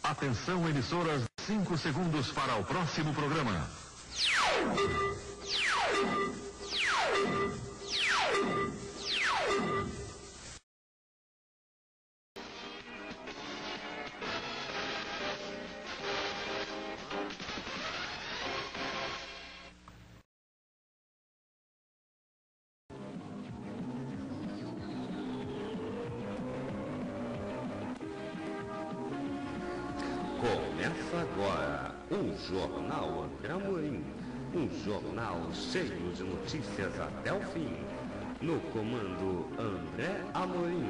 Atenção, emissoras, 5 segundos para o próximo programa. Começa agora o Jornal André Amorim, um jornal cheio de notícias até o fim. No comando André Amorim.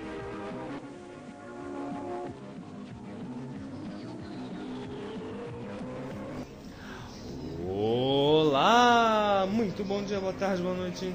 Olá! Muito bom dia, boa tarde, boa noite.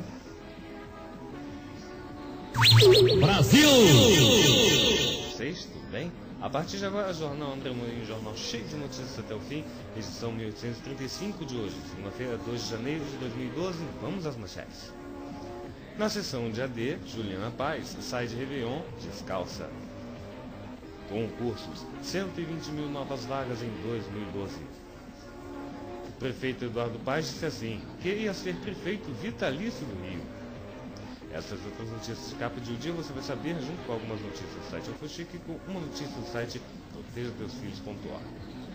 Brasil! Vocês, tudo bem? A partir de agora, Jornal André Amorim, um jornal cheio de notícias até o fim, edição 1835 de hoje, segunda-feira, 2 de janeiro de 2012. Vamos às manchetes. Na sessão de AD, Juliana Paz sai de Réveillon descalça. Concursos, 120 mil novas vagas em 2012. O prefeito Eduardo Paes disse assim: queria ser prefeito vitalício do Rio. Essas outras notícias de capa de um dia você vai saber junto com algumas notícias do site Alfochique e com uma notícia do site protejateusfilhos.org.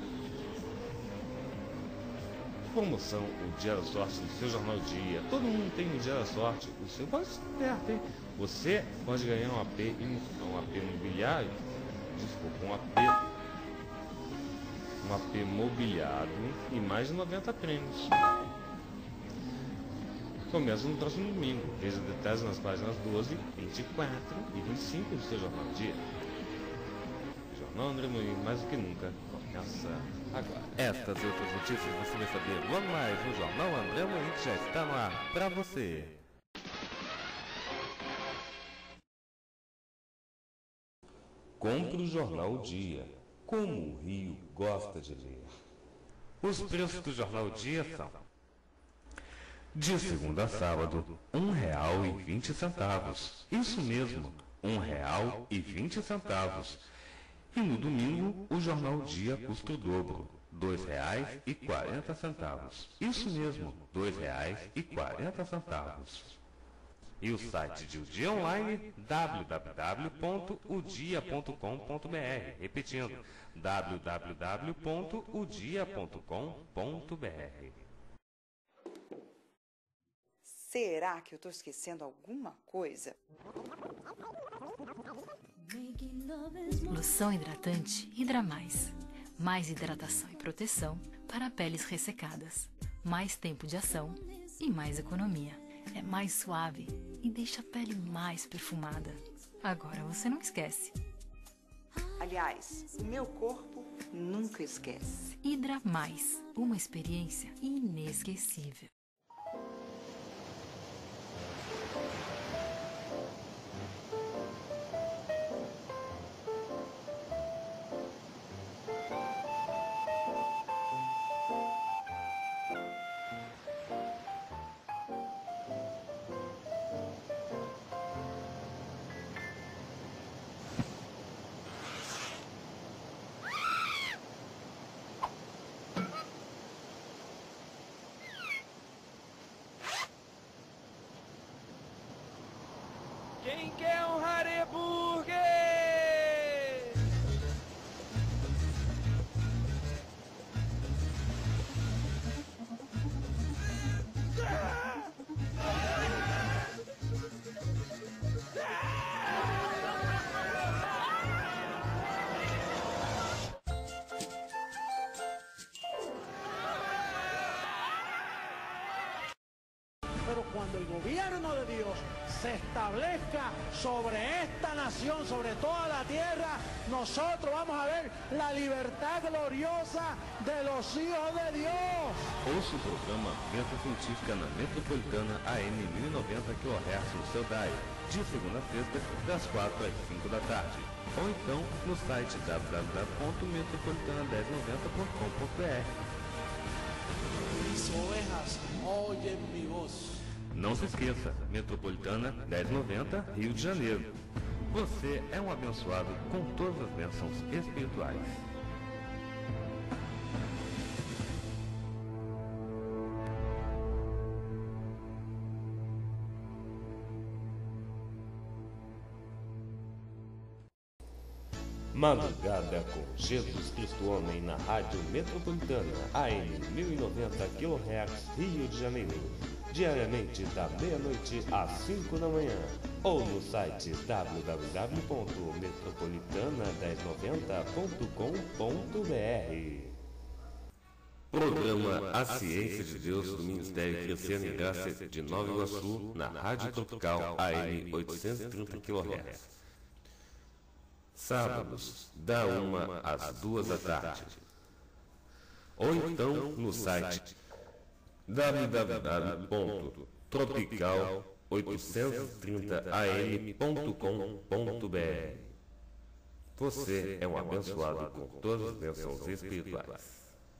Promoção, o Dia da Sorte do seu Jornal Dia. Todo mundo tem o Dia da Sorte, o seu pode ser perto, hein? Você pode ganhar um AP imobiliário, um AP mobiliado e mais de 90 prêmios. Começa no próximo domingo. Veja detalhes nas páginas 12, 24 e 25 do seu Jornal Dia. O Jornal André Amorim, mais do que nunca, começa agora. Estas e outras notícias você vai saber logo mais no Jornal André Amorim, que já está no ar para você. Compre o Jornal Dia, como o Rio gosta de ler. Os preços do Jornal Dia são: de segunda a sábado, R$1,20. Isso mesmo, R$1,20. E no domingo, o Jornal Dia custa o dobro, R$2,40. Isso mesmo, R$2,40. E o site de O Dia Online, www.odia.com.br. Repetindo, www.odia.com.br. Será que eu estou esquecendo alguma coisa? Loção hidratante Hidra Mais. Mais hidratação e proteção para peles ressecadas. Mais tempo de ação e mais economia. É mais suave e deixa a pele mais perfumada. Agora você não esquece. Aliás, o meu corpo nunca esquece. Hidra Mais. Uma experiência inesquecível. Quem quer um Hareburger? Pero cuando el gobierno de Dios se establezca sobre esta nación, sobre toda la tierra, nosotros vamos a ver la libertad gloriosa de los hijos de Dios. Ouça o programa Venta Científica na Metropolitana AM 1090 kHz no seu dial, de segunda a sexta, das 4 às 5 da tarde. Ou então no site www.metropolitana1090.com.br. Mis ovejas oyen mi voz. Não se esqueça, Metropolitana 1090, Rio de Janeiro. Você é um abençoado com todas as bênçãos espirituais. Madrugada com Jesus Cristo Homem na Rádio Metropolitana, AM 1090 kHz, Rio de Janeiro, diariamente da meia-noite às 5 da manhã, ou no site www.metropolitana1090.com.br. Programa A Ciência de Deus do Ministério Crescendo em Graça de Nova Iguaçu, na Rádio Tropical AM 830 kHz. Sábados, da 1 às 2 da tarde. Ou então no site www.tropical830am.com.br. Você é um abençoado com todas as bênçãos espirituais.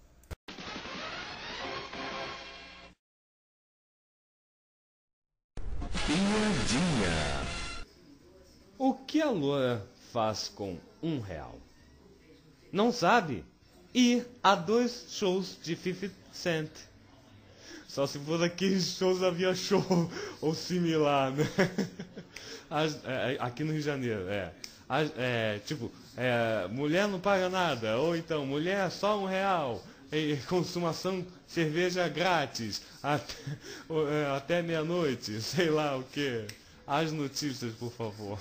Piadinha. O que a loura faz com R$1? Não sabe? Ir a 2 shows de 50 Cent. Só se for daqueles shows da Via Show ou similar, né? Aqui no Rio de Janeiro, mulher não paga nada, ou então, mulher só R$1. Consumação cerveja grátis até meia-noite, sei lá o que. As notícias, por favor.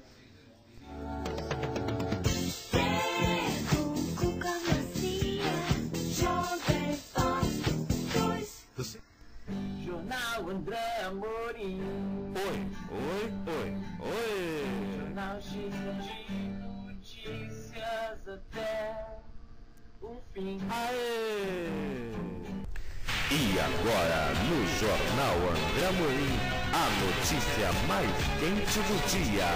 Jornal André Amorim. Oi. Jornal cheio de notícias até o fim. E agora, no Jornal André Amorim, a notícia mais quente do dia.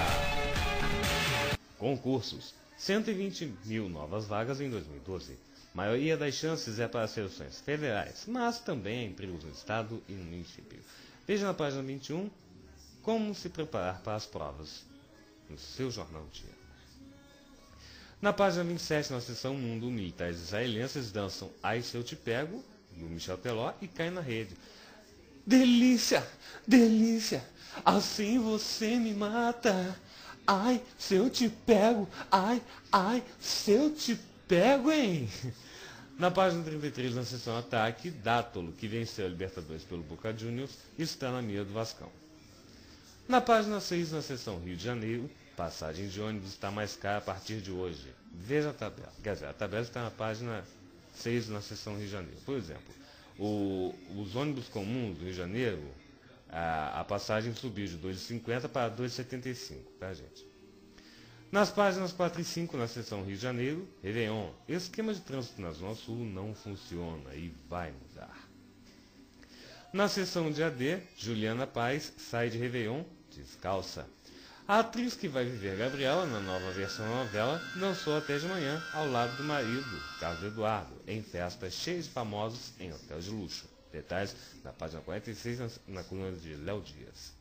Concursos. 120 mil novas vagas em 2012. Maioria das chances é para as seleções federais, mas também há empregos no estado e no município. Veja na página 21 como se preparar para as provas no seu jornal dia. Na página 27, na seção Mundo, militares israelenses dançam Ai Se Eu Te Pego, do Michel Teló, e caem na rede. Delícia, delícia, assim você me mata. Ai, se eu te pego, ai, se eu te pego, hein? Na página 33, na seção Ataque, Dátolo, que venceu a Libertadores pelo Boca Juniors, está na mira do Vascão. Na página 6, na seção Rio de Janeiro, passagem de ônibus está mais cara a partir de hoje. Veja a tabela. Quer dizer, a tabela está na página 6, na seção Rio de Janeiro. Por exemplo, os ônibus comuns do Rio de Janeiro, a passagem subiu de R$ 2,50 para R$ 2,75, tá, gente? Nas páginas 4 e 5, na seção Rio de Janeiro, Réveillon, esquema de trânsito na Zona Sul não funciona e vai mudar. Na seção de AD, Juliana Paz sai de Réveillon descalça. A atriz que vai viver Gabriela na nova versão da novela dançou até de manhã ao lado do marido, Carlos Eduardo, em festas cheias de famosos em hotel de luxo. Detalhes na página 46, na coluna de Léo Dias.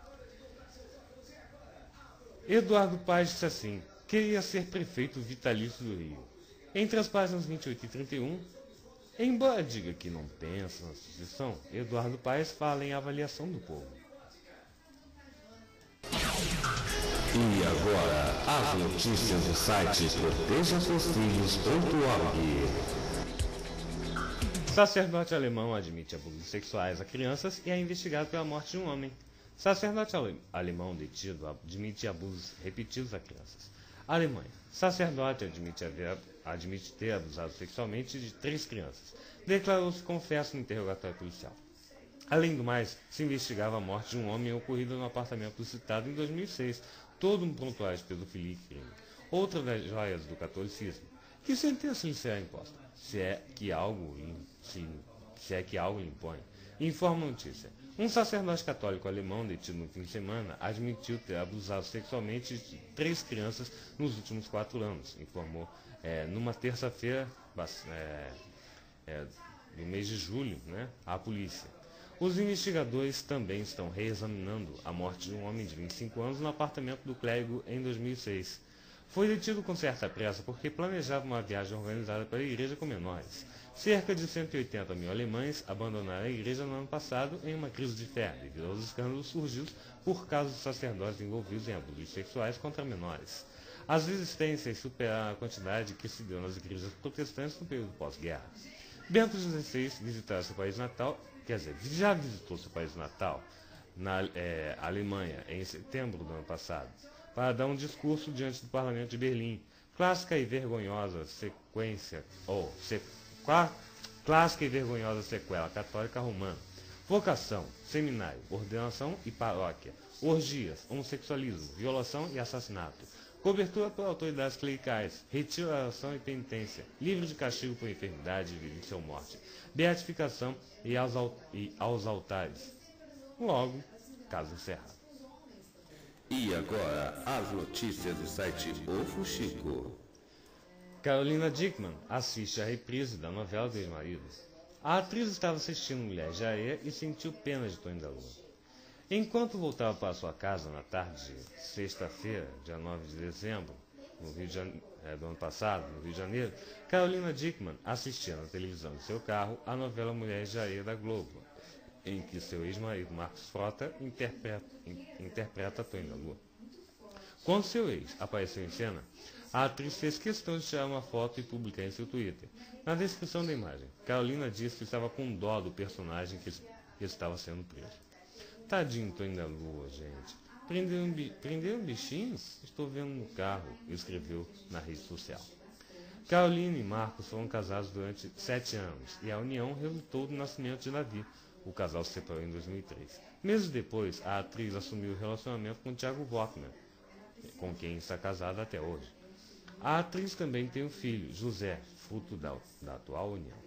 Eduardo Paes disse assim: queria ser prefeito vitalício do Rio. Entre as páginas 28 e 31, embora diga que não pensa na sucessão, Eduardo Paes fala em avaliação do povo. E agora, as notícias do site protejasseusfilhos.org. Sacerdote alemão admite abusos sexuais a crianças e é investigado pela morte de um homem. Sacerdote alemão detido admite abusos repetidos a crianças. Alemanha. Sacerdote admite ter abusado sexualmente de 3 crianças. Declarou-se confesso no interrogatório policial. Além do mais, se investigava a morte de um homem ocorrida no apartamento do citado em 2006. Todo um prontuário de pedofilia e crime. Outra das joias do catolicismo. Que sentença lhe será imposta? Se é que algo lhe impõe. Informa a notícia. Um sacerdote católico alemão detido no fim de semana admitiu ter abusado sexualmente de 3 crianças nos últimos 4 anos, informou numa terça-feira do mês de julho, a polícia. Os investigadores também estão reexaminando a morte de um homem de 25 anos no apartamento do clérigo em 2006. Foi detido com certa pressa porque planejava uma viagem organizada para a igreja com menores. Cerca de 180 mil alemães abandonaram a igreja no ano passado em uma crise de fé, devido aos escândalos surgidos por casos de sacerdotes envolvidos em abusos sexuais contra menores. As resistências superaram a quantidade que se deu nas igrejas protestantes no período pós-guerra. Bento XVI visitou seu país natal, já visitou seu país natal, na Alemanha, em setembro do ano passado, para dar um discurso diante do Parlamento de Berlim. Clássica e vergonhosa sequela católica romana. Vocação, seminário, ordenação e paróquia. Orgias, homossexualismo, violação e assassinato. Cobertura por autoridades clericais, retiro da oração e penitência, livre de castigo por enfermidade, violência ou morte, beatificação e aos altares. Logo, caso encerrado. E agora, as notícias do site O Fuxico. Carolina Dickman assiste a reprise da novela do ex-marido. A atriz estava assistindo Mulheres de Areia e sentiu pena de Tonho da Lua. Enquanto voltava para sua casa na tarde de sexta-feira, dia 9 de dezembro, do ano passado, no Rio de Janeiro, Carolina Dickman assistia na televisão de seu carro a novela Mulheres de Areia da Globo, em que seu ex-marido Marcos Frota interpreta Tonho da Lua. Quando seu ex apareceu em cena, a atriz fez questão de tirar uma foto e publicar em seu Twitter. Na descrição da imagem, Carolina disse que estava com dó do personagem que estava sendo preso. Tadinho Tonho da Lua, gente. Prenderam um bichinho? Estou vendo no carro, escreveu na rede social. Carolina e Marcos foram casados durante 7 anos e a união resultou no nascimento de Davi. O casal se separou em 2003. Meses depois, a atriz assumiu o relacionamento com Thiago Volkmann, com quem está casada até hoje. A atriz também tem um filho, José, fruto da atual união.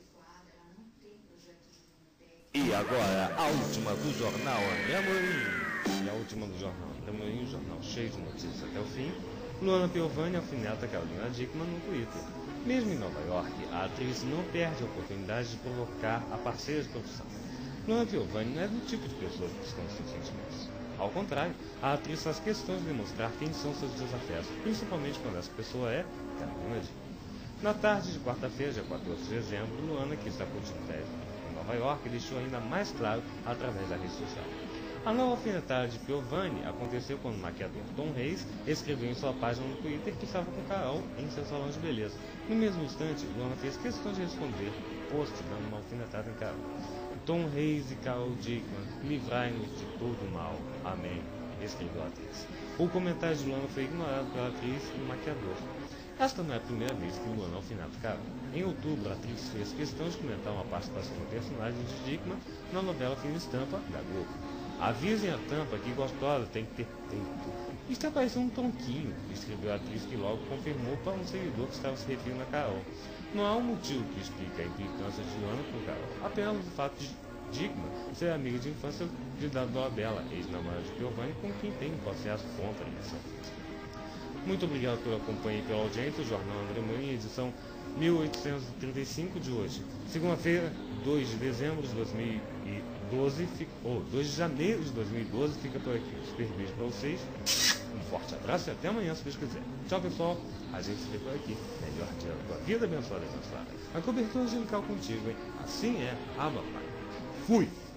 E agora, a última do Jornal André Amorim. E a última do Jornal André Amorim, um jornal cheio de notícias até o fim. Luana Piovani alfineta Carolina Dickman no Twitter. Mesmo em Nova York, a atriz não perde a oportunidade de provocar a parceira de profissão. Luana Piovani não é do tipo de pessoa que esconde seus sentimentos. Ao contrário, a atriz faz questão de demonstrar quem são seus desafetos, principalmente quando essa pessoa é Carolina Dickman. Na tarde de quarta-feira, dia 14 de dezembro, Luana, que está curtindo férias em Nova York, deixou ainda mais claro através da rede social. A nova alfinetada de Piovani aconteceu quando o maquiador Tom Reis escreveu em sua página no Twitter que estava com Carol em seu salão de beleza. No mesmo instante, Luana fez questão de responder o post dando uma alfinetada em Carol. Tom Reis e Carol Dickman, livrai-nos de todo mal. Amém, escreveu a atriz. O comentário de Luana foi ignorado pela atriz e o maquiador. Esta não é a primeira vez que Luana alfineta Carol. Em outubro, a atriz fez questão de comentar uma participação do personagem de Dickman na novela Fina Estampa, da Globo. Avisem a tampa que gostosa tem que ter tempo. Está parecendo um tronquinho, escreveu a atriz, que logo confirmou para um seguidor que estava se referindo a Carol. Não há um motivo que explique a implicância de Luana com Carol, apenas o fato de Dickman ser amiga de infância de Dado Dolabella, ex-namorada de Piovani, com quem tem um processo contra a eleição. Muito obrigado pela companhia e pela audiência. O Jornal André Amorim, edição 1835 de hoje. Segunda-feira, 2 de dezembro de 2012, 2 de janeiro de 2012, fica por aqui. Um super beijo para vocês. Um forte abraço e até amanhã, se Deus quiser. Tchau, pessoal. A gente se vê por aqui. Melhor dia da tua vida abençoada e abençoada. A cobertura angelical contigo, hein? Assim é, Abba Pai. Fui!